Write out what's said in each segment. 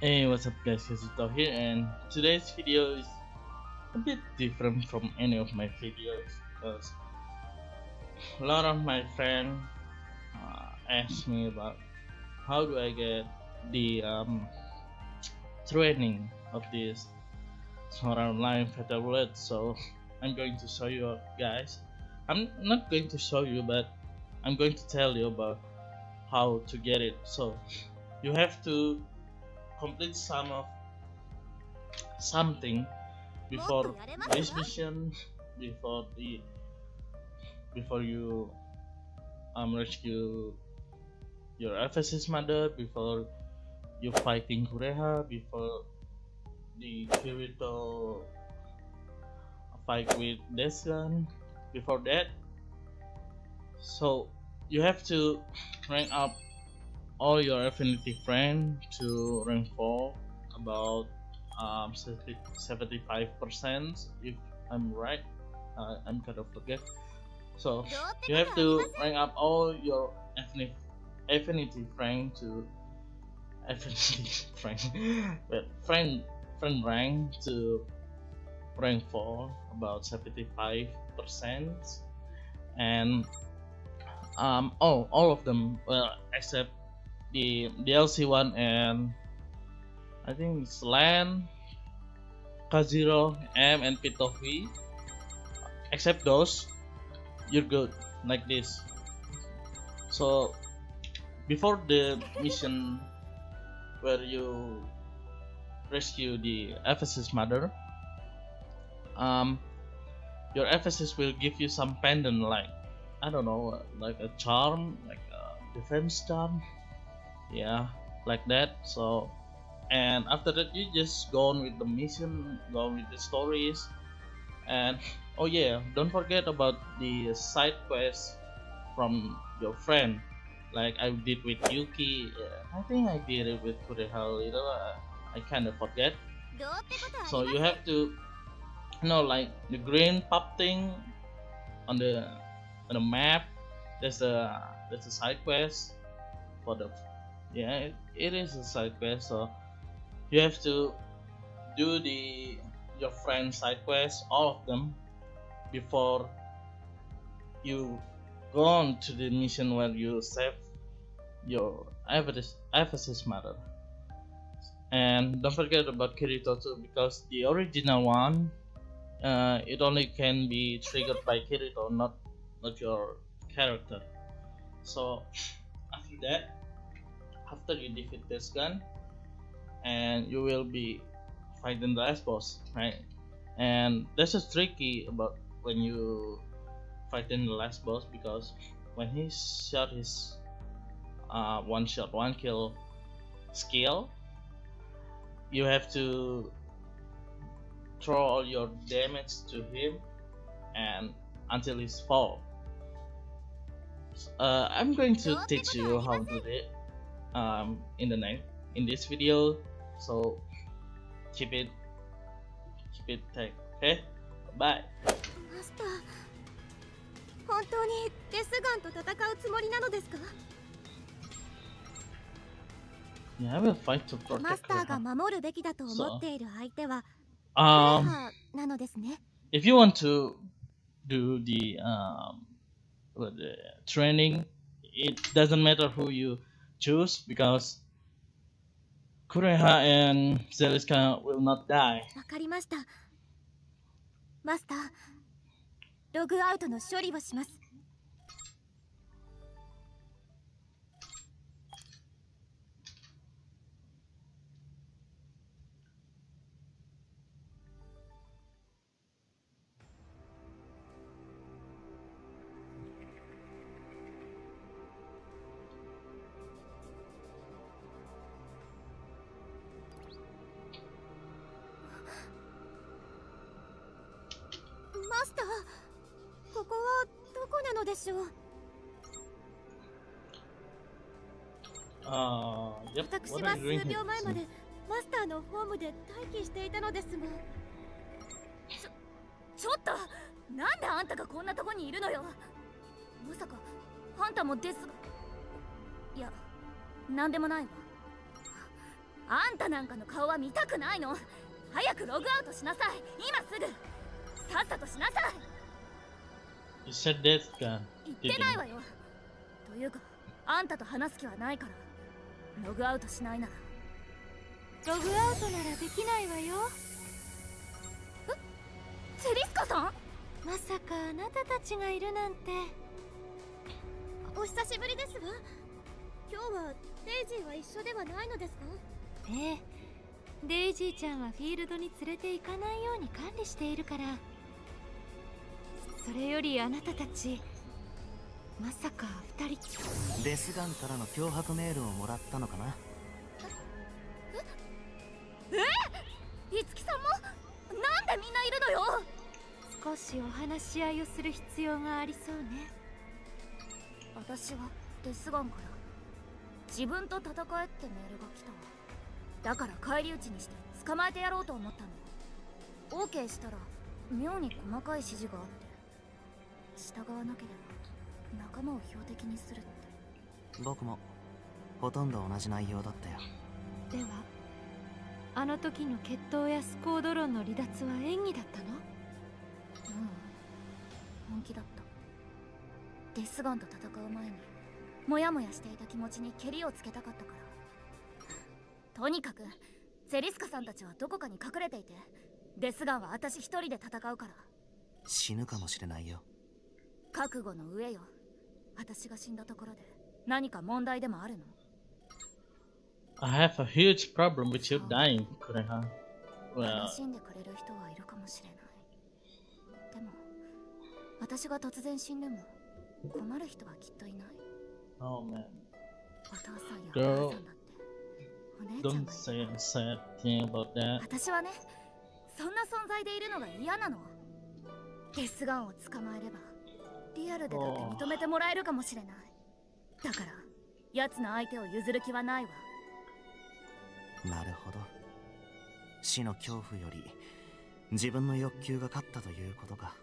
Hey, what's up guys, Kazuto here, and today's video is a bit different from any of my videos because a lot of my friends ask me about how do I get the training of this Sword Online Fatal Bullet. So I'm going to show you guys. I'm not going to show you, but I'm going to tell you about how to get it. So you have to complete something before this mission, before you rescue your Ephesus mother, before you fighting Kureha, before the Kirito fight with Desgan, before that. So you have to rank up all your affinity friend to rank 4, about 75% if I'm right. I'm kind of forget. So you have to rank up all your affinity friend to friend rank to rank 4, about 75%, and all of them, well, except the DLC one, and I think it's Lan, Kaziro, M, and Pitofi. Except those, you're good like this. So before the mission where you rescue the Ephesus mother, your Ephesus will give you some pendant, like I don't know, like a charm, like a defense charm, yeah, like that. So, and after that you just go on with the mission, go on with the stories, and oh yeah, don't forget about the side quests from your friend, like I did with Yuki. I think I did it with Kureha a little. I kind of forget. So you have to like the green pop thing on the map. There's a side quest for the, yeah, it is a side quest. So you have to do your friend's side quest, all of them, before you go on to the mission where you save your Ephesus mother. And don't forget about Kirito too, because the original one, it only can be triggered by Kirito, not your character. So after that, after you defeat this gun, and you will be fighting the last boss, right? And this is tricky about when you fighting the last boss, because when he shot his one shot one kill skill, you have to throw all your damage to him and until he's fall. I'm going to teach you how to do it in this video, so keep it tight, okay? Bye. マスター、本当にデスガンと戦うつもりなのですか? Yeah, I will fight to protect her. マスターが守るべきだと思っている相手は So, クレハなのですね。 if you want to do the training, it doesn't matter who you choose, because Kureha and Zeliska will not die. わかりました。マスター、ログアウトの処理をします。マスター、ここはどこなのでしょう? Yep. 私 What は are you 数 doing 秒前ま here? でマスターのホームで待機していたのですが。ちょっと、なんであんたがこんなとこにいるのよ。まさかあんたもですが。いや、なんでもないわ。 あんたなんかの顔は見たくないの。早くログアウトしなさい。今すぐ。さっさとしなさい。 You said death gun. 言ってないわよ。というか、あんたと話す気はないから。ログアウトしないなら。 ログアウトならできないわよ。 セリスカさん？ まさかあなたたちがいるなんて。 お久しぶりですわ。今日はデイジーは一緒ではないのですか？ ええ、デイジーちゃんはフィールドに連れて行かないように管理しているから。それよりあなたたち、まさか2人デスガンからの脅迫メールをもらったのかな。 いつきさんも？なんでみんないるのよ。 少しお話し合いをする必要がありそうね。 私はデスガンから自分と戦えってメールが来たわ。だから返り討ちにして捕まえてやろうと思ったの。 OK したら妙に細かい指示があって、従わなければ仲間を標的にするって。 僕もほとんど同じ内容だったよ。 ではあの時の決闘やスコードロンの離脱は演技だったの？ 本気だった。デスガンと戦う前にモヤモヤしていた気持ちにケリをつけたかったから。とにかくセリスカさんたちはどこかに隠れていて、デスガンは私一人で戦うから。 死ぬかもしれないよ。 覚悟の上よ。私が死んだところで何か問題でもあるの？ I have a huge problem with you dying, Kureha. 悲 Well, しんでくれる人はいるかもしれない。でも私が突然死んでも困る人はきっといない。 oh man. お父さんやお母さんだってお姉ちゃん Don't が say い a る。 sad thing about that. 私はね、そんな存在でいるのが嫌なの。デスガンを捕まえればリアルでだって認めてもらえるかもしれない。だから奴の相手を譲る気はないわ。 なるほど。死の恐怖より自分の欲求が勝ったということか。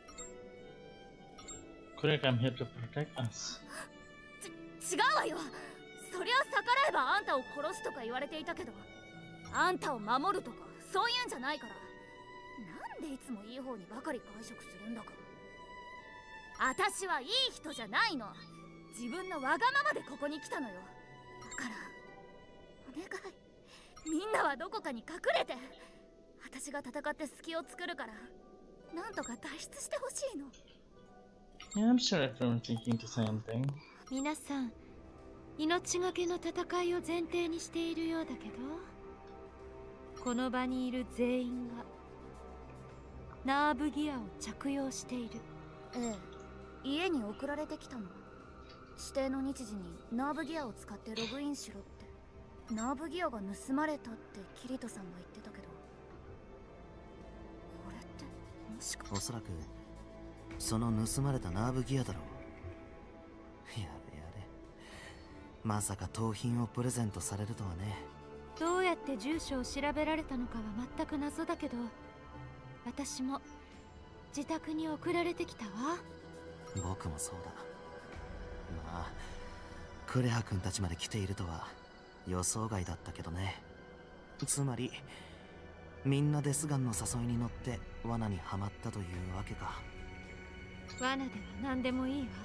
Kurek, I'm here to protect us. 違うわよ。そりゃ逆らえばあんたを殺すとか言われていたけど、あんたを守るとかそういうんじゃないから。なんでいつもいい方にばかり解釈するんだか。私はいい人じゃないの。自分のわがままでここに来たのよ。だからお願い、みんなはどこかに隠れて、私が戦って隙を作るからなんとか脱出してほしいの。 Yeah, I'm sure everyone's thinking the same thing. 皆さん命がけの戦いを前提にしているようだけど、この場にいる全員がナーブギアを着用している。 ええ、家に送られてきたの。指定の日時にナーブギアを使ってログインしろって。ナーブギアが盗まれたってキリトさんが言ってたけど、これってもしか。 おそらくその盗まれたナーブギアだろう。やれやれ、まさか盗品をプレゼントされるとはね。 どうやって住所を調べられたのかは全く謎だけど、私も自宅に送られてきたわ。 僕もそうだ。まあクレハ君たちまで来ているとは予想外だったけどね。つまりみんなデスガンの誘いに乗って罠にはまったというわけか。 罠では何でもいいわ。だって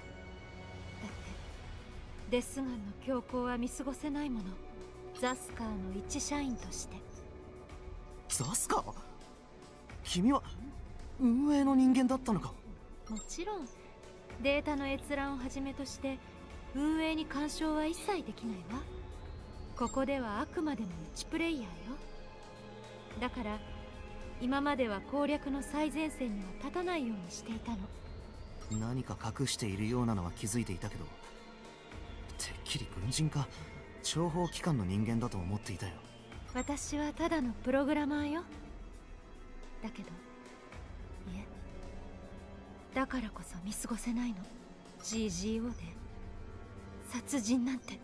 デスガンの強行は見過ごせないもの。ザスカーの一社員として。 ザスカー？君は運営の人間だったのか？ もちろんデータの閲覧をはじめとして運営に干渉は一切できないわ。ここではあくまでも1プレイヤーよ。だから今までは攻略の最前線には立たないようにしていたの。 何か隠しているようなのは気づいていたけど、てっきり軍人か諜報機関の人間だと思っていたよ。 私はただのプログラマーよ。だけどいえ、だからこそ見過ごせないの。 GGO で殺人なんて。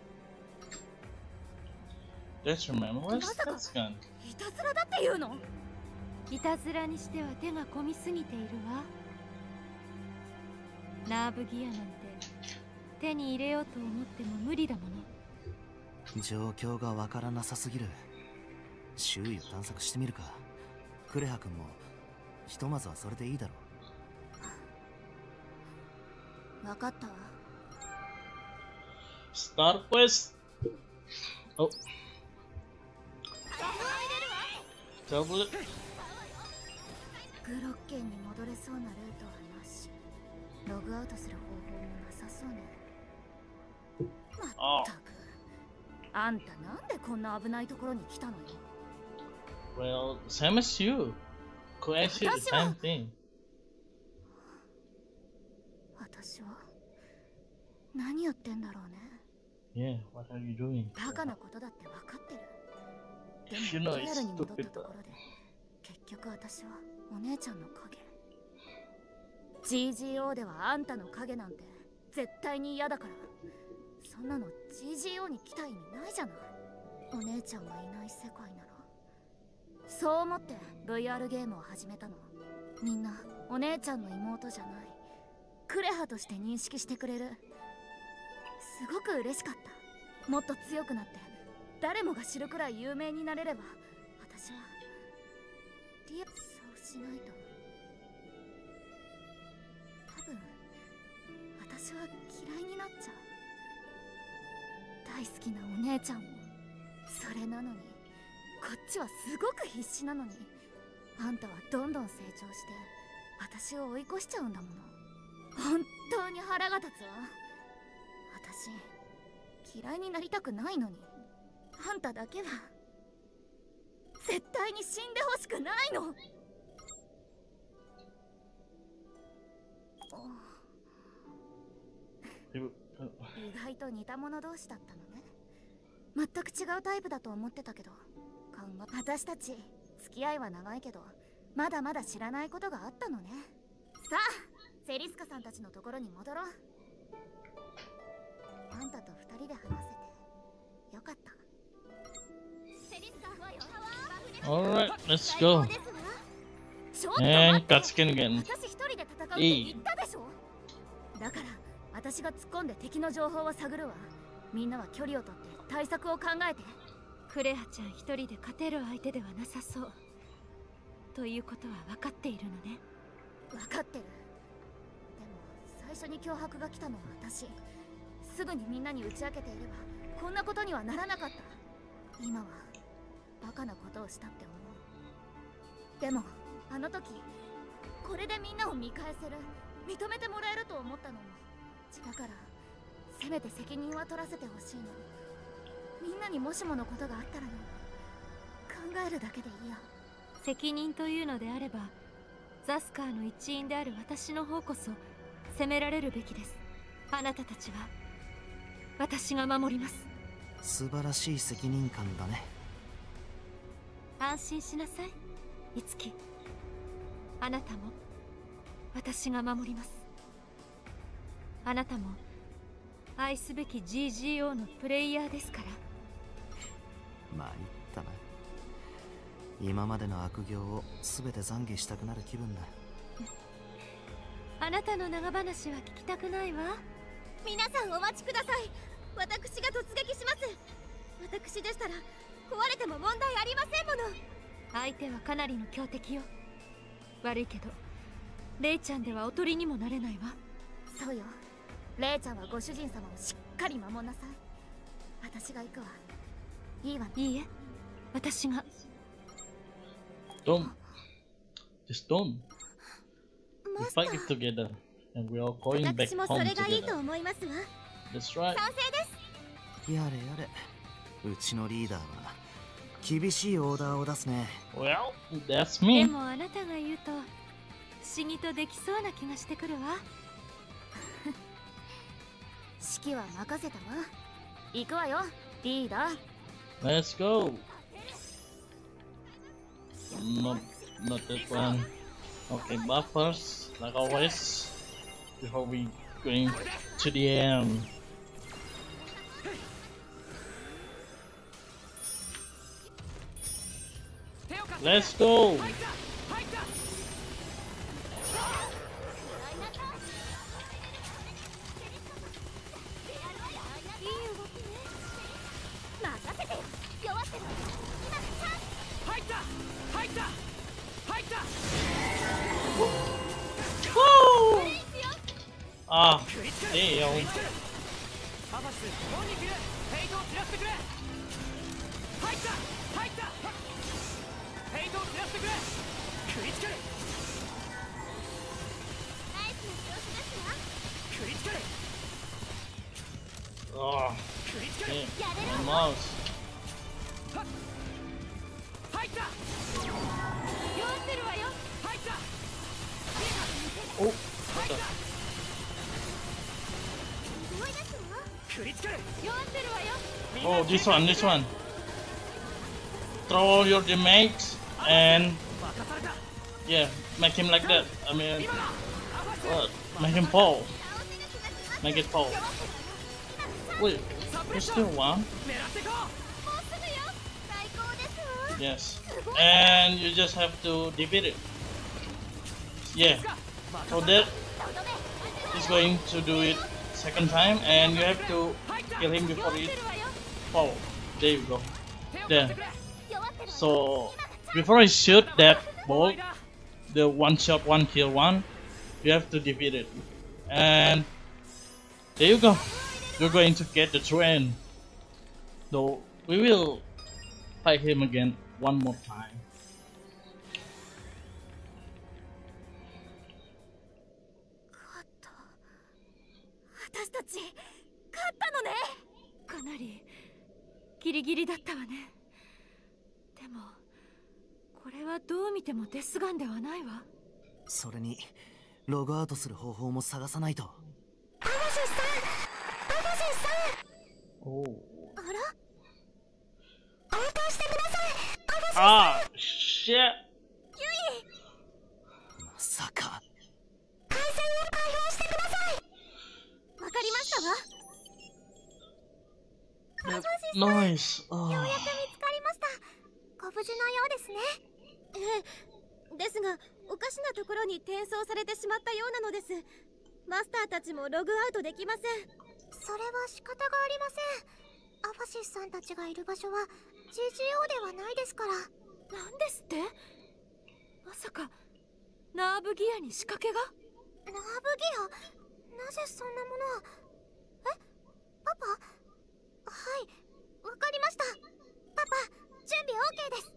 Just remember, where's まさか this gun? いたずらだっていうの？ いたずらにしては手が込みすぎているわ。ナーブギアなんて手に入れようと思っても無理だもの。 状況がわからなさすぎる。周囲を探索してみるか。クレハ君もひとまずはそれでいいだろう。分かったわ。 Star Quest. Oh. Tablet. グロッケンに戻れそうなルートはなし。ログアウトする方法もなさそうね。まったく。あんたなんでこんな危ないところに来たのよ。 Well, same as you. Quest is the same thing. 私は何やってんだろうね。 Yeah, what are you doing? バカなことだって分かってる。 You でも know リア it's ルに戻った stupid. ところで結局私はお姉ちゃんの影。 GGO ではあんたの影なんて絶対に嫌だから。そんなの GGO に来た意味ないじゃない。お姉ちゃんがいない世界なら。そう思って VR ゲームを始めたの。みんなお姉ちゃんの妹じゃないクレハとして認識してくれる。すごく嬉しかった。もっと強くなって誰もが知るくらい有名になれれば私はそうしないと。多分私は嫌いになっちゃう。大好きなお姉ちゃんも。それなのにこっちはすごく必死なのにあんたはどんどん成長して私を追い越しちゃうんだもの。本当に腹が立つわ。私嫌いになりたくないのにあんただけは絶対に死んでほしくないの。意外と似た者同士だったのね。全く違うタイプだと思ってたけど、私たち付き合いは長いけどまだまだ知らないことがあったのね。さあセリスカさんたちのところに戻ろう。あんたと二人で話せてよかった。 Alright, let's go. And Katsukin again. 私一人で戦うって言ったでしょ。だから私が突っ込んで敵の情報を探るわ。みんなは距離をとって対策を考えて。 クレハちゃん一人で勝てる相手ではなさそう。ということは分かっているのね。 分かってる。でも最初に脅迫が来たのは私。すぐにみんなに打ち明けていればこんなことにはならなかった。今はバカなことをしたって思う。でもあの時これでみんなを見返せる、認めてもらえると思ったのも。だからせめて責任は取らせてほしいの。みんなにもしものことがあったら考えるだけでいいや。 責任というのであればザスカーの一員である私の方こそ責められるべきです。あなたたちは私が守ります。 素晴らしい責任感だね。 安心しなさい、イツキ。あなたも私が守ります。あなたも愛すべき GGO のプレイヤーですから。 まいったな。今までの悪行を全て懺悔したくなる気分だ。 あなたの長話は聞きたくないわ。 皆さんお待ちください。私が突撃します。私でしたら壊れても問題ありませんもの。 相手はかなりの強敵よ。悪いけどレイちゃんではおとりにもなれないわ。 そうよ。レイちゃんはご主人様をしっかり守んなさい。私が行くわ。いいわね。 いいえ、私が。 Don't. Just don't. We fight it together, and we are going back 私もそ home れがいいと together. 思いますわ。 That's right. 賛成です。 やれやれ、うちのリーダーは厳しいオーダーを出すね。 Well, that's で me. もあなたが言うと不思議とできそうな気がしてくるわ。 指揮は任せたわ。行くわよ、リーダー。 Let's go. Not that one. Okay, buffers like always. Before we going to the end. Let's go. Ah, damn. アバス、モーニングルフェイトを散らしてくれ。入った入った。フェイトを散らしてくれ。クリティカル。 ナイスな調子ですわ。 クリティカル。 Oh, クリティカル。 damn. Almost. 入った。 弱ってるわよ。 入った。 Oh, 入 what っ the? た。 すごいですわ。 クリティカル。 弱ってるわよ。 Oh, this one, this one. Throw your damage and 任された。 yeah, make him like that. I mean, 今だ。アバス。 make him fall. 倒せる気がします。 Make it fall. Wait, サプレ there's ッショ still ン。 one. 狙ってこう。 もうすぐよ。最高ですわ。 Yes. And you just have to defeat it. Yeah. So that とどめ。 is going to do it second time, and you have to kill him before 弱っ it てるわよ。 fall. There you go. 手を There. 貸してくれ。 弱ってるわ。 So before I shoot that bolt, the one shot, one kill one, you have to defeat it. And there you go. You're going to get the true end. Though we will fight him again one more time. 勝った。私たち勝ったのね。 かなりギリギリだったわね。でもこれはどう見てもデスガンではないわ。 それにログアウトする方法も探さないと。 Oh. あら。 Ah, shit. まさか。 わかりましたわ。 Nice. Oh. ようやく見つかりました。ご無事のようですね。ええ、ですがおかしなところに転送されてしまったようなのです。マスターたちもログアウトできません。それは仕方がありません。アファシスさんたちがいる場所は GGO ではないですから。 なんですって？まさかナーブギアに仕掛けが？ ナーブギア、なぜそんなものを。え、パパ？はい、わかりました。パパ、準備 OK です。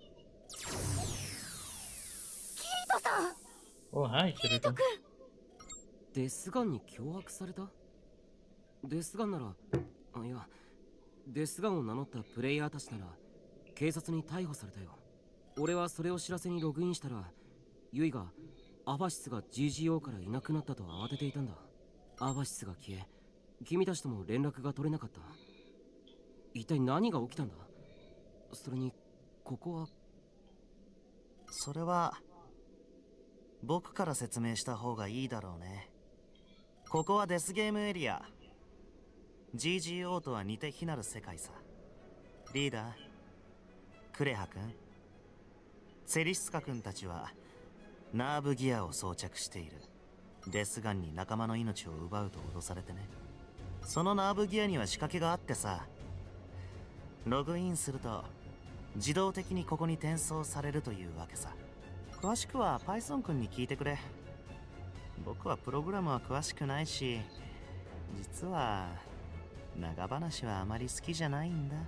キリトさん。 Oh, hi, Kirito. デスガンに脅迫された？デスガンなら、あ、いや、デスガンを名乗ったプレイヤーたちなら警察に逮捕されたよ。俺はそれを知らせにログインしたら、ユイがアバシスが GGO からいなくなったと慌てていたんだ。アバシスが消え、君たちとも連絡が取れなかった。一体何が起きたんだ？それに、ここは。 それは僕から説明した方がいいだろうね。ここはデスゲームエリア。GGO とは似て非なる世界さ。リーダー、クレハ君、セリスカ君たちはナーブギアを装着している。デスガンに仲間の命を奪うと脅されてね。そのナーブギアには仕掛けがあってさ、ログインすると自動的にここに転送されるというわけさ。詳しくは Python 君に聞いてくれ。僕はプログラムは詳しくないし、実は長話はあまり好きじゃないんだ。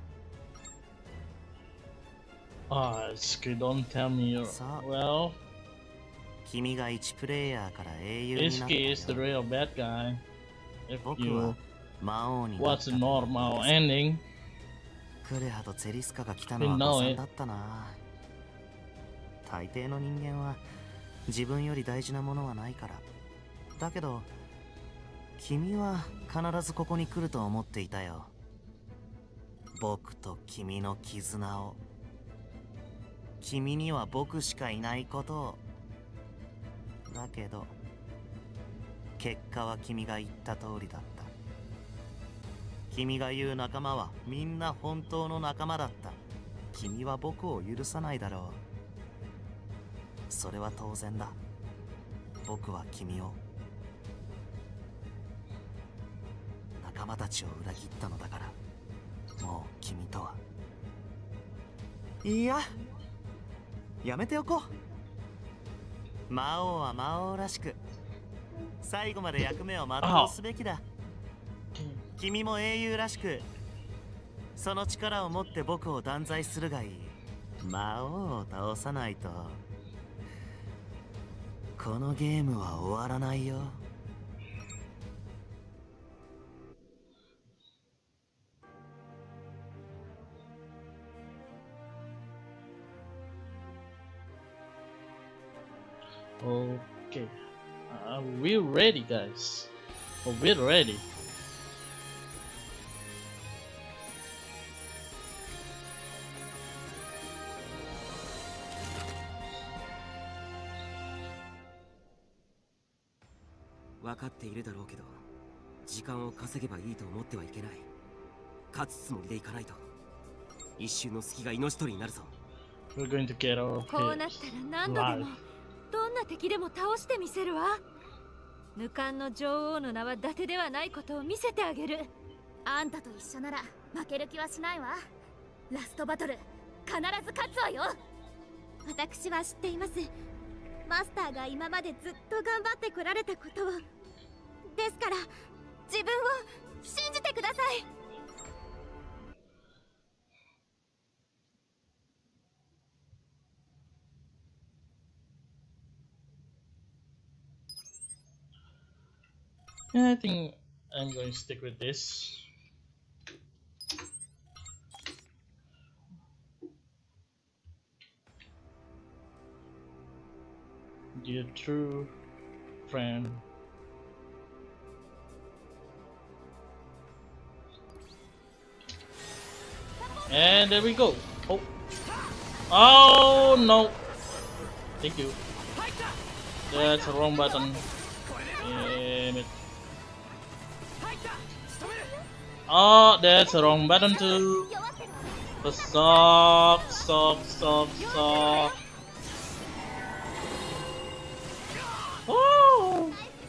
Ah, it's good. Don't tell me you're. So- Well, 君が1プレイヤーから英雄になった Ishiki is the よ。 real bad guy. If 僕は you 魔王になった watch と a normal ending, クレハとツェリスカが来たのは誤算だったな。大抵の人間は自分より大事なものはないから。だけど君は必ずここに来ると思っていたよ。僕と君の絆を。君には僕しかいないことを。だけど結果は君が言った通りだった。君が言う仲間はみんな本当の仲間だった。君は僕を許さないだろう。それは当然だ。僕は君を、仲間たちを裏切ったのだから、もう君とは。いや、やめておこう。魔王は魔王らしく最後まで役目を全うすべきだ。君も英雄らしくその力を持って僕を断罪するがいい。魔王を倒さないとこのゲームは終わらないよ。 Okay, we're ready, guys. Oh, we're ready. We're 分かっているだろうけど、時間を稼げばいいと思ってはいけない。勝つつもりでいかないと、一瞬の隙が命取りになるぞ。 We're going to get our こうなったら何度でもどんな敵でも倒してみせるわ。無冠の女王の名は伊達ではないことを見せてあげる。 あんたと一緒なら負ける気はしないわ。ラストバトル必ず勝つわよ。 私は知っています。マスターが今までずっと頑張ってこられたことを。ですから自分を信じてください。 Yeah, I think I'm going to stick with this. Dear true friend. And there we go. Oh, oh no! Thank you. That's the wrong button. Damn it. Oh, that's the wrong button too. Stop. Oh!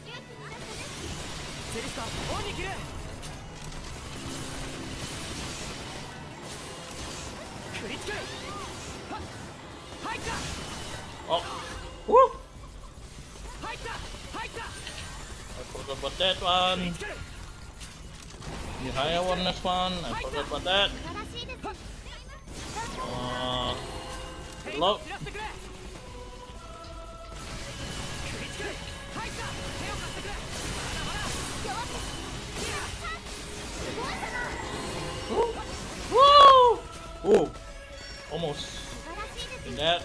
Oh! Woo! I forgot about that one. The higher one, next one. I forgot about that. Low. Woo! Oh! Almost. In that.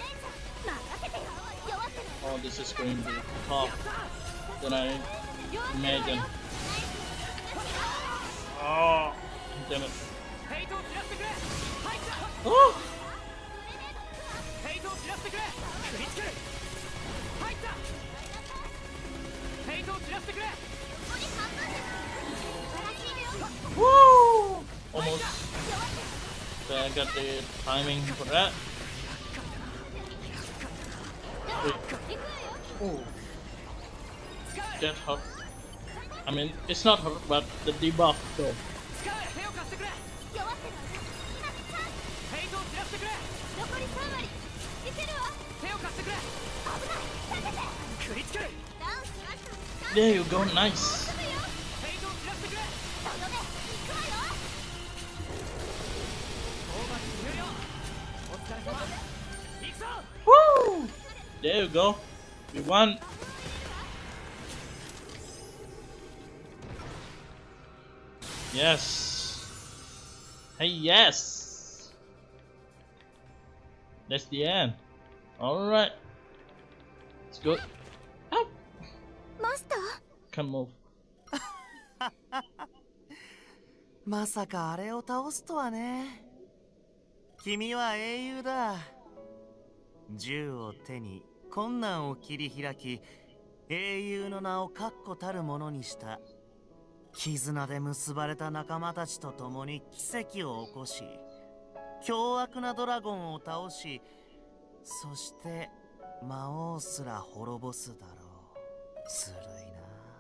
Oh, this is going to be tough than I imagined. Oh, damn it. Oh! Woo! Almost. So I got the timing for that. Wait. Oh. That hurt. I mean, it's not hurt, but the debuff though. There you go, nice. Woo! There you go. We won. Yes. Hey, yes. That's the end. All right. It's good. Up. マスター Can't move. まさかあれを倒すとはね。君は英雄だ。銃を手に困難を切り開き、英雄の名を確固たるものにした。絆で結ばれた仲間たちと共に奇跡を起こし、凶悪なドラゴンを倒し、そして魔王すら滅ぼすだろう。ずるいな。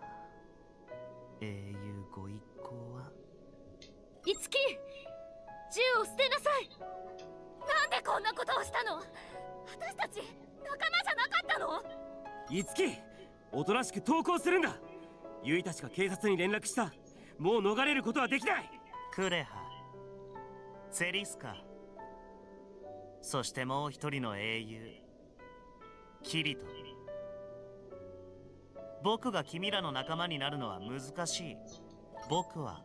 英雄ご一行は。 いつき、銃を捨てなさい。 なんでこんなことをしたの？私たち仲間じゃなかったの？ いつき、おとなしく投降するんだ。 ユイたちが警察に連絡した。もう逃れることはできない。 クレハ、セリスカ、そしてもう一人の英雄キリト。僕が君らの仲間になるのは難しい。僕は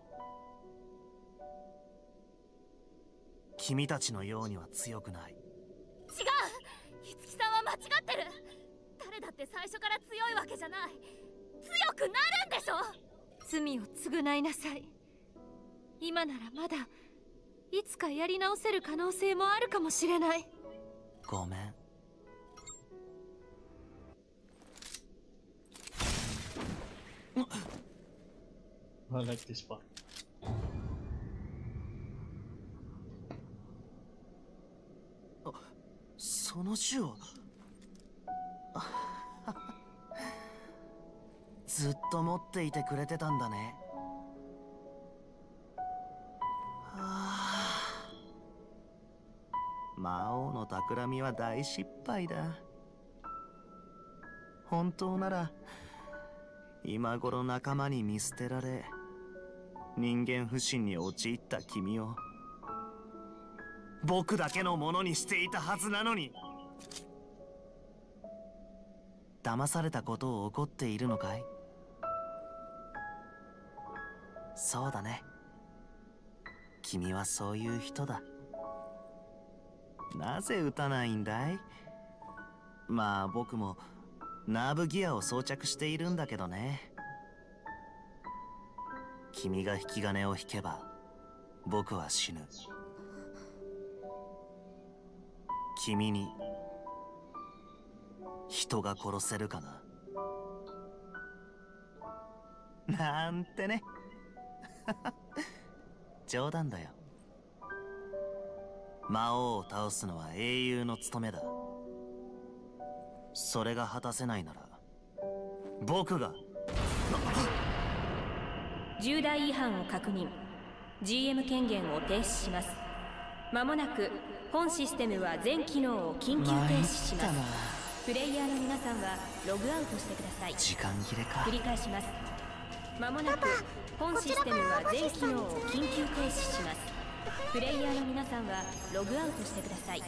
君たちのようには強くない。 違う、五木さんは間違ってる。誰だって最初から強いわけじゃない。強くなるんでしょ。 罪を償いなさい。今ならまだいつかやり直せる可能性もあるかもしれない。 ごめん。 I like this part. その銃をずっと持っていてくれてたんだね。魔王の企みは大失敗だ。本当なら今頃仲間に見捨てられ人間不信に陥った君を僕だけのものにしていたはずなのに。騙されたことを怒っているのかい？そうだね。君はそういう人だ。なぜ撃たないんだい？まあ僕もナーブギアを装着しているんだけどね。君が引き金を引けば僕は死ぬ。君に人が殺せるかななんてね。冗談だよ。魔王を倒すのは英雄の務めだ。それが果たせないなら僕が。 重大違反を確認。 GM 権限を停止します。まもなく本システムは全機能を緊急停止します。プレイヤーの皆さんはログアウトしてください。 時間切れか。 繰り返します。まもなく本システムは全機能を緊急停止します。プレイヤーの皆さんはログアウトしてください。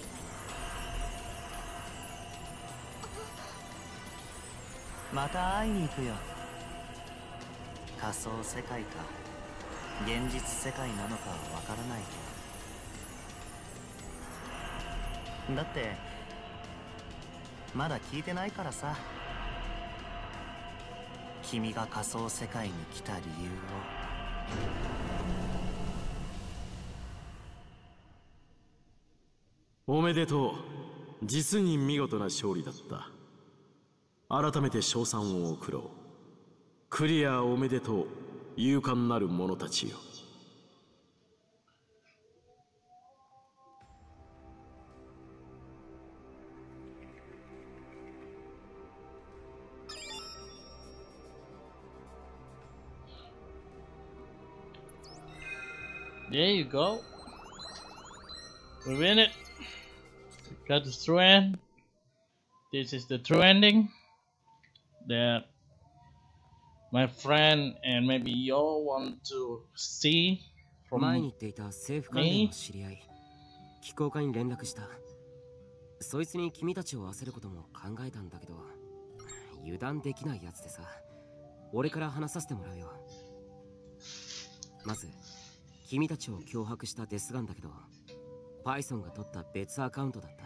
また会いに行くよ。仮想世界か現実世界なのかはわからないけど、だってまだ聞いてないからさ。君が仮想世界に来た理由を。おめでとう。実に見事な勝利だった。改めて称賛を送ろう。クリアおめでとう、勇敢なる者たちよ。 There you go. We win it. We got the true end. This is the true ending that my friend and maybe you all want to see 前に from 言っていた政府関連の知り合い、機構課に連絡した。そいつに君たちを会わせることも考えたんだけど、油断できないやつでさ。俺から話させてもらうよ。まず君たちを脅迫したデスガンだけど、パイソンが取った別アカウントだった。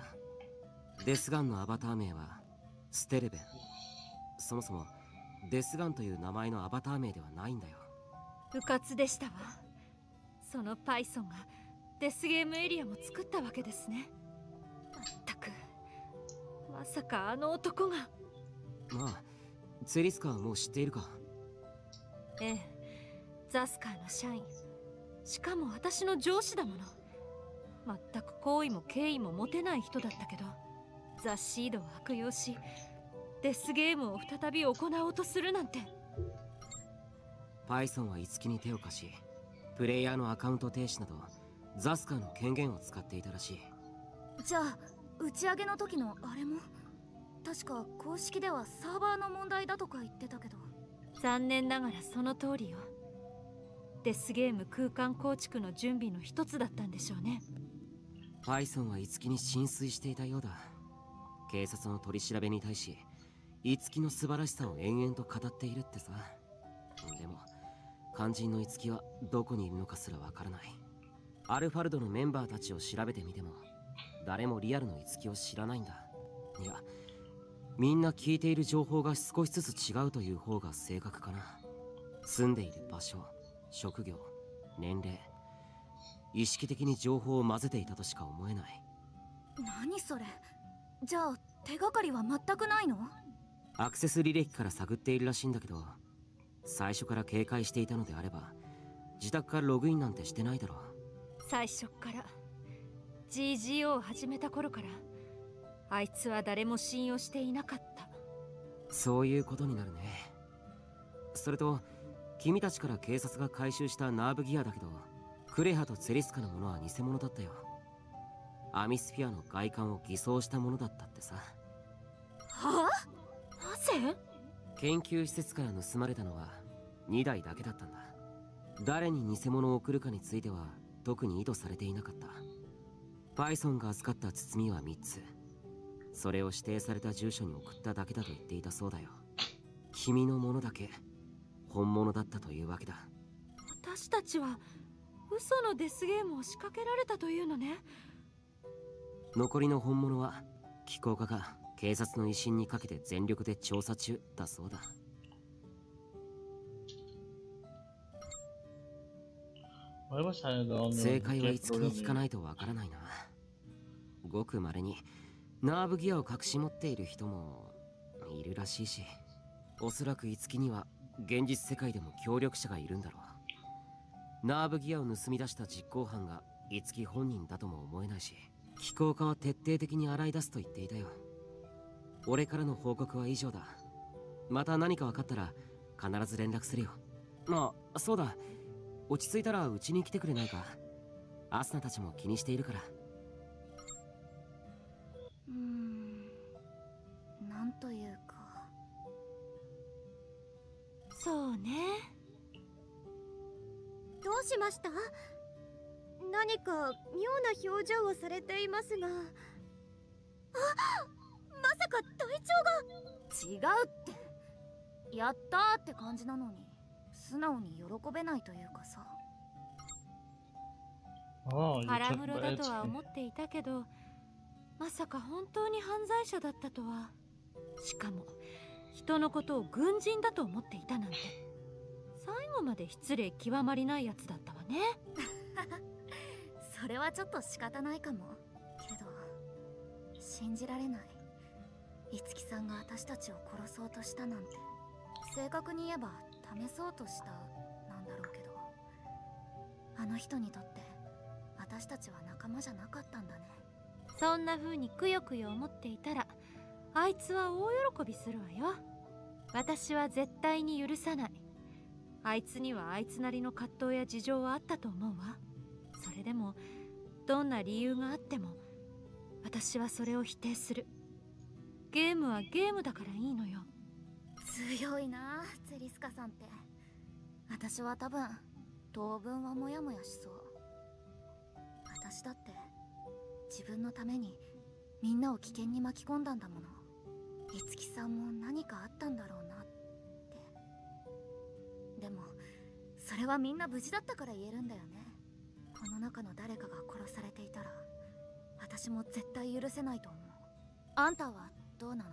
デスガンのアバター名はステレベン。そもそもデスガンという名前のアバター名ではないんだよ。 うかつでしたわ。そのパイソンがデスゲームエリアも作ったわけですね。まったく、まさかあの男が。 まあツェリスカはもう知っているか。 ええ、ザスカーの社員、しかも私の上司だもの。全く好意も敬意も持てない人だったけど、ザ・シードを悪用しデスゲームを再び行おうとするなんて。 パイソンは五木に手を貸し、プレイヤーのアカウント停止などザスカーの権限を使っていたらしい。 じゃあ打ち上げの時のあれも確か公式ではサーバーの問題だとか言ってたけど。 残念ながらその通りよ。デスゲーム空間構築の準備の一つだったんでしょうね。 パイソンは樹に心酔していたようだ。警察の取り調べに対し樹の素晴らしさを延々と語っているってさ。でも肝心の樹はどこにいるのかすらわからない。アルファルドのメンバーたちを調べてみても誰もリアルの樹を知らないんだ。いや、みんな聞いている情報が少しずつ違うという方が正確かな。住んでいる場所、職業、年齢、意識的に情報を混ぜていたとしか思えない。 何それ。じゃあ手がかりは全くないの？ アクセス履歴から探っているらしいんだけど、最初から警戒していたのであれば自宅からログインなんてしてないだろう。 最初から GGO を始めた頃からあいつは誰も信用していなかった。 そういうことになるね。それと君たちから警察が回収したナーブギアだけど、クレハとツェリスカのものは偽物だったよ。アミスフィアの外観を偽装したものだったってさ。はあ？なぜ？ 研究施設から盗まれたのは2台だけだったんだ。誰に偽物を送るかについては特に意図されていなかった。パイソンが預かった包みは3つ。それを指定された住所に送っただけだと言っていたそうだよ。君のものだけ本物だったというわけだ。 私たちは嘘のデスゲームを仕掛けられたというのね。 残りの本物は機構家が警察の威信にかけて全力で調査中だそうだ。正解はいつきに聞かないとわからないな。ごく稀にナーブギアを隠し持っている人もいるらしいし、おそらくいつきには現実世界でも協力者がいるんだろう。ナーブギアを盗み出した実行犯がいつき本人だとも思えないし、機構家は徹底的に洗い出すと言っていたよ。俺からの報告は以上だ。また何か分かったら必ず連絡するよ。あ、そうだ、落ち着いたらうちに来てくれないか。アスナたちも気にしているから。 なんというか。 そうね。 どうしました？何か妙な表情をされていますが。まさか隊長が。 違うって。やったーって感じなのに素直に喜べないというかさ。 腹黒だとは思っていたけど、まさか本当に犯罪者だったとは。しかも人のことを軍人だと思っていたなんて、最後まで失礼極まりないやつだったわね。 それはちょっと仕方ないかもけど、信じられない。樹さんが私たちを殺そうとしたなんて。正確に言えば試そうとしたなんだろうけど、あの人にとって私たちは仲間じゃなかったんだね。 そんな風にくよくよ思っていたら、あいつは大喜びするわよ。私は絶対に許さない。あいつにはあいつなりの葛藤や事情はあったと思うわ。それでもどんな理由があっても私はそれを否定する。ゲームはゲームだからいいのよ。 強いなツェリスカさんって。私は多分当分はモヤモヤしそう。私だって自分のためにみんなを危険に巻き込んだんだもの。樹さんも何かあったんだろうなって。でもそれはみんな無事だったから言えるんだよね。この中の誰かが殺されていたら私も絶対許せないと思う。あんたはどうなの？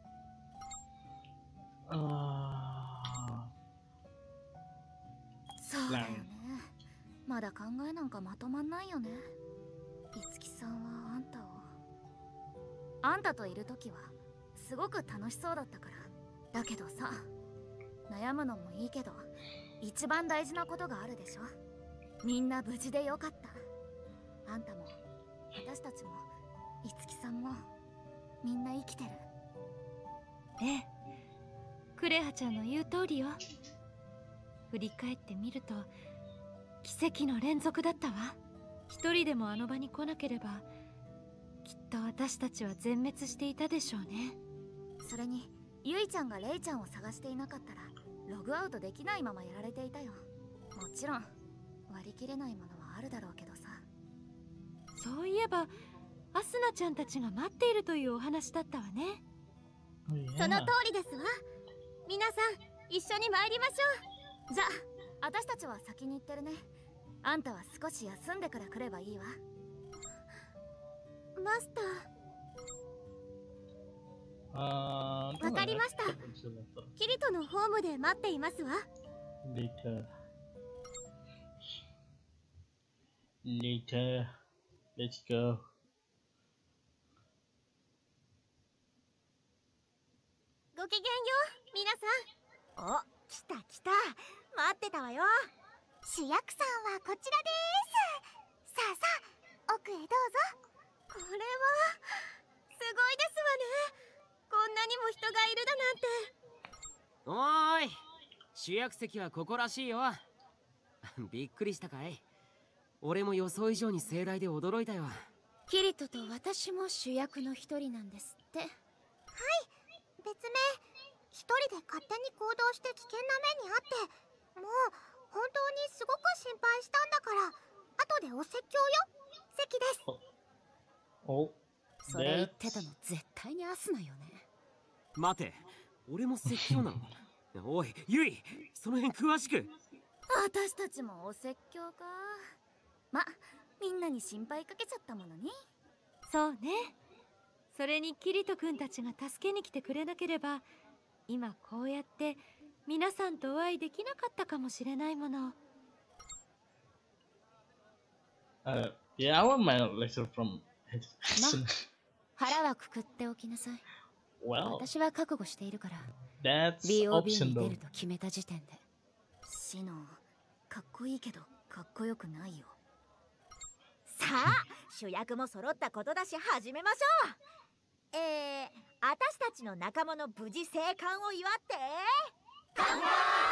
そうだよね。まだ考えなんかまとまんないよね。樹さんはあんたといる時はすごく楽しそうだったから。だけどさ、悩むのもいいけど一番大事なことがあるでしょ。みんな無事でよかった。あんたも私たちも樹さんもみんな生きてる。 ええ、クレハちゃんの言う通りよ。振り返ってみると奇跡の連続だったわ。一人でもあの場に来なければきっと私たちは全滅していたでしょうね。 それにゆいちゃんがレイちゃんを探していなかったらログアウトできないままやられていたよ。もちろん割り切れないものはあるだろうけどさ。 そういえばアスナちゃんたちが待っているというお話だったわね。 その通りですわ。皆さん一緒に参りましょう。 じゃあ私たちは先に行ってるね。あんたは少し休んでから来ればいいわ。 マスター。わかりました。キリトのホームで待っていますわ。 Later. Let's go. ごきげんよう、皆さん。お、来た来た。待ってたわよ。主役さんはこちらです。さあさあ、奥へどうぞ。これはすごいですわね。こんなにも人がいるだなんて。 おーい、主役席はここらしいよ。びっくりしたかい？俺も予想以上に盛大で驚いたよ。 キリトと私も主役の一人なんですって。はい、別名。一人で勝手に行動して危険な目にあって、もう本当にすごく心配したんだから、後でお説教よ。席です。 お、 それ言ってたの絶対にアスナよね。 待て、俺も説教なの？おい、ユイ、その辺詳しく。 私たちもお説教か。ま、みんなに心配かけちゃったものね。 そうね。それにキリト君たちが助けに来てくれなければ、今こうやって皆さんとお会いできなかったかもしれないもの。 Yeah, I want my lecture from. 腹はくくっておきなさい。 Well, 私は覚悟しているから。 that's BOB に出 optional. ると決めた時点で。 シノン、かっこいいけどかっこよくないよ。 さあ、主役も揃ったことだし始めましょう。私たちの仲間の無事生還を祝って乾杯。頑張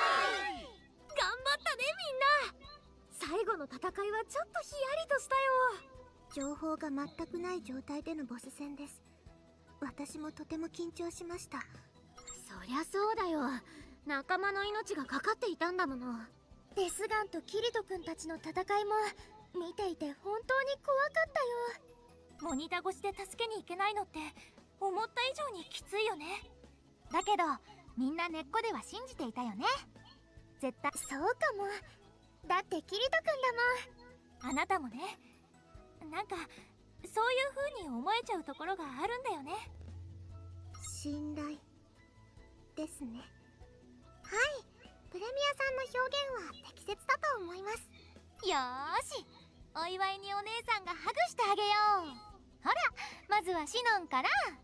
ったねみんな。最後の戦いはちょっとヒヤリとしたよ。情報が全くない状態でのボス戦です。私もとても緊張しました。そりゃそうだよ。仲間の命がかかっていたんだもの。デスガンとキリト君たちの戦いも見ていて本当に怖かったよ。モニター越しで助けに行けないのって思った以上にきついよね。だけどみんな根っこでは信じていたよね。絶対そうかも。だってキリト君だもん。あなたもね。なんかそういう風に思えちゃうところがあるんだよね。信頼ですね。はい、プレミアさんの表現は適切だと思います。よーし、お祝いにお姉さんがハグしてあげよう。ほら、まずはシノンから。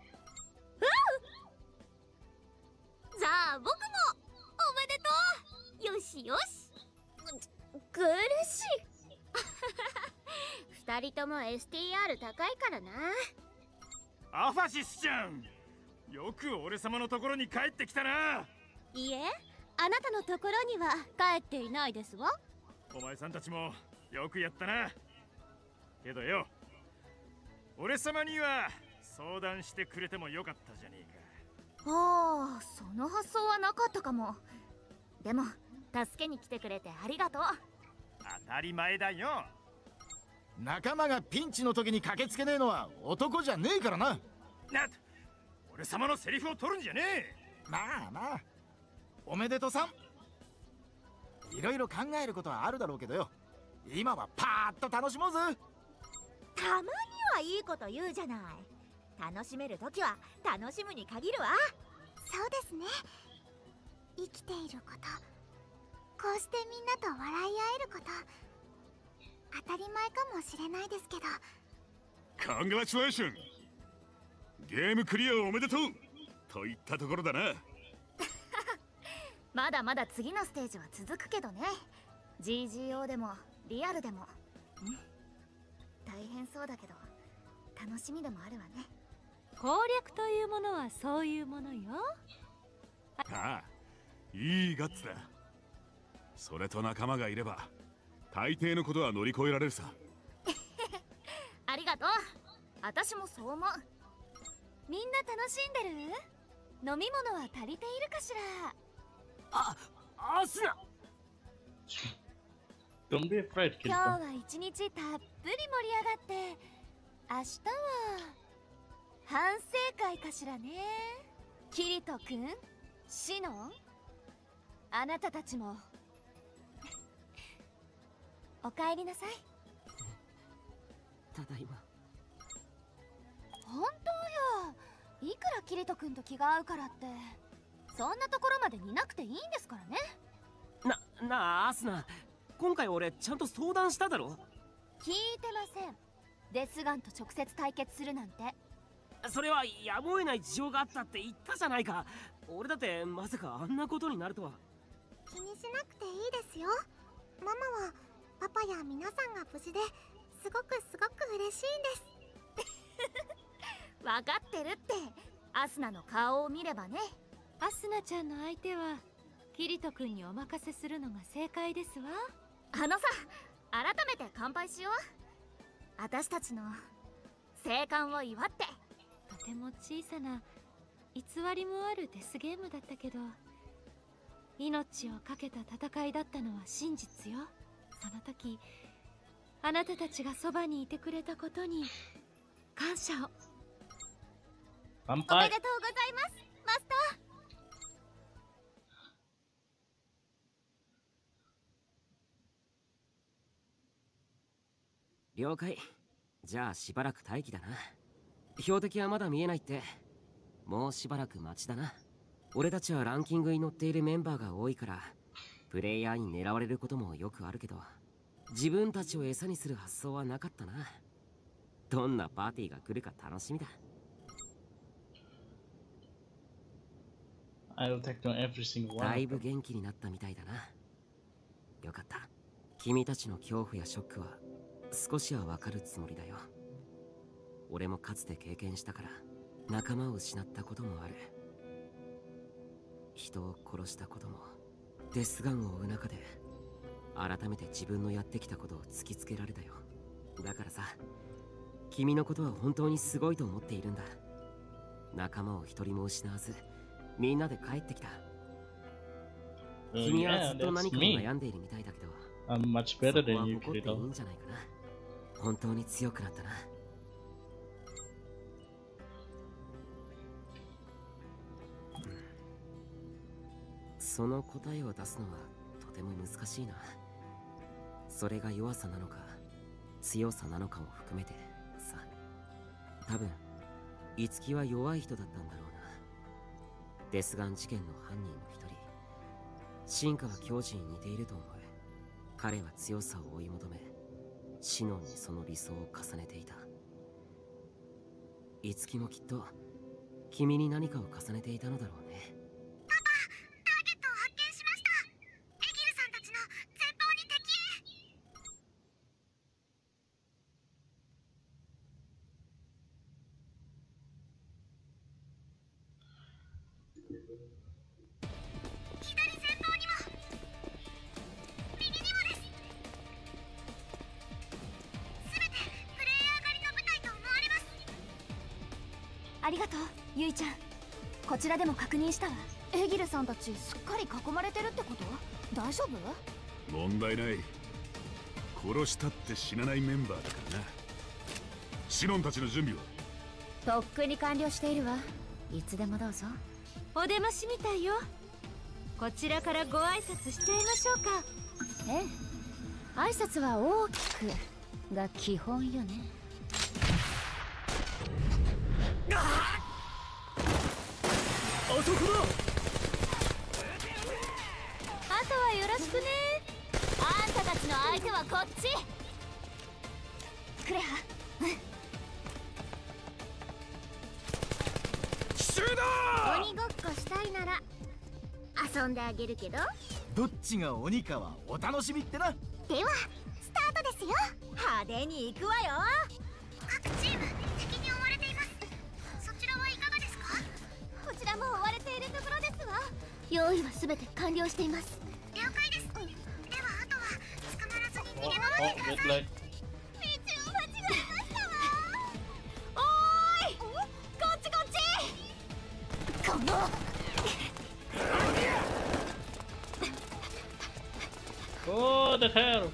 じゃあ僕もおめでとう。よしよし。苦しい。二人とも STR 高いからな。 アファシスちゃん、よく俺様のところに帰ってきたな。 いえ、あなたのところには帰っていないですわ。 お前さんたちもよくやったな。けどよ、俺様には相談してくれてもよかったじゃねえか。 ああ、その発想はなかったかも。でも助けに来てくれてありがとう。 当たり前だよ。 仲間がピンチの時に駆けつけねえのは男じゃねえからな。 俺様のセリフを取るんじゃねえ。 まあまあ、おめでとさん。いろいろ考えることはあるだろうけどよ、今はパーッと楽しもうぜ。 たまにはいいこと言うじゃない。楽しめるときは楽しむに限るわ。そうですね。生きていること、こうしてみんなと笑い合えること、当たり前かもしれないですけど。 コングラチュレーション。ゲームクリアおめでとうといったところだな。 まだまだ次のステージは続くけどね。 GGO でもリアルでも。大変そうだけど楽しみでもあるわね。 攻略というものはそういうものよ。 ああ、いいガッツだ。それと仲間がいれば大抵のことは乗り越えられるさ。 ありがとう。私もそう思う。みんな楽しんでる？飲み物は足りているかしら？ あ、 アスナ Don't be afraid, 今 Kirito. 日は一日たっぷり盛り上がって明日は反省会かしらね。キリトくん、シノン、あなたたちもおかえりなさい。 ただいま。 本当よ。いくらキリトくんと気が合うからってそんなところまで似なくていいんですからね。 なあアスナ、今回俺ちゃんと相談しただろ。 聞いてません。デスガンと直接対決するなんて。 それはやむを得ない事情があったって言ったじゃないか。俺だってまさかあんなことになるとは。 気にしなくていいですよ。ママはパパや皆さんが無事ですごく嬉しいんです分かってるって。アスナの顔を見ればね。 アスナちゃんの相手はキリト君にお任せするのが正解ですわ。 あのさ、改めて乾杯しよう。私たちの生還を祝って。 とても小さな偽りもあるデスゲームだったけど、命を懸けた戦いだったのは真実よ。その時あなたたちがそばにいてくれたことに感謝を。 乾杯。おめでとうございます、マスター。 了解。じゃあしばらく待機だな。標的はまだ見えないって。もうしばらく待ちだな。俺たちはランキングに載っているメンバーが多いからプレイヤーに狙われることもよくあるけど、自分たちを餌にする発想はなかったな。どんなパーティーが来るか楽しみだ。 I'll take down every single one. だいぶ元気になったみたいだな。よかった。君たちの恐怖やショックは少しはわかるつもりだよ。俺もかつて経験したから仲間を失ったこともある。人を殺したこともデスガンを追う中で改めて自分のやってきたことを突きつけられたよ。だからさ、君のことは本当にすごいと思っているんだ。仲間を一人も失わずみんなで帰ってきた。君はずっと何かを悩んでいるみたいだけど、 I'm much better そこ than は you, 誇っていい Kirito. んじゃないかな。本当に強くなったな。その答えを出すのはとても難しいな。それが弱さなのか強さなのかも含めてさ。多分樹は弱い人だったんだろうな。デスガン事件の犯人の一人。進化は教師に似ていると思う。彼は強さを追い求めシノンにその理想を重ねていた。樹もきっと君に何かを重ねていたのだろうね。 パパ、ターゲットを発見しました。エギルさんたちの前方に敵左前方にも右にもです。すべてプレイヤー狩りの部隊と思われます。ありがとう、ユイちゃん。こちらでも確認したわ。エギルさんたちすっかり囲まれてるってこと？大丈夫？ 問題ない。殺したって死なないメンバーだからな。シノンたちの準備は？ とっくに完了しているわ。いつでもどうぞ。 お出ましみたいよ。こちらからご挨拶しちゃいましょうか。 ええ、挨拶は大きくが基本よね。 あそこだ。 あとはよろしくね。 あんたたちの相手はこっち。 クレハ、 奇襲だ。 鬼ごっこしたいなら遊んであげるけど。 どっちが鬼かはお楽しみってな。 ではスタートですよ。派手に行くわよ。各チーム敵に追われています。そちらはいかがですか？こちらも追われているところですわ。用意はすべて完了しています。了解です。ではあとは捕まらずに逃 Oh, げ回ってく oh, だ get さい。 like 道を間違えましたわ。 おーい、こっちこっち。 この What the hell?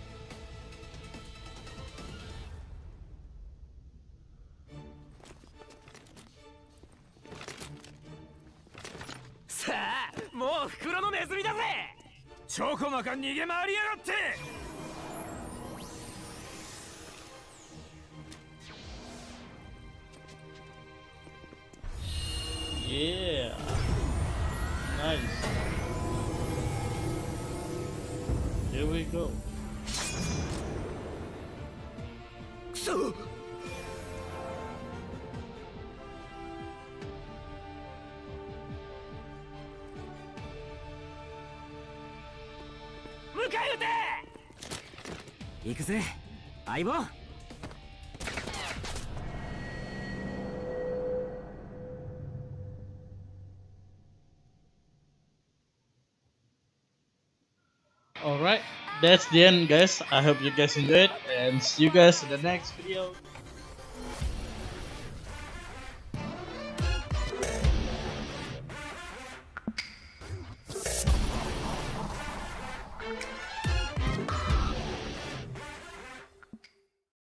Yeah, nice. Here we go. Alright, that's the end, guys. I hope you guys enjoyed, and see you guys in the next video.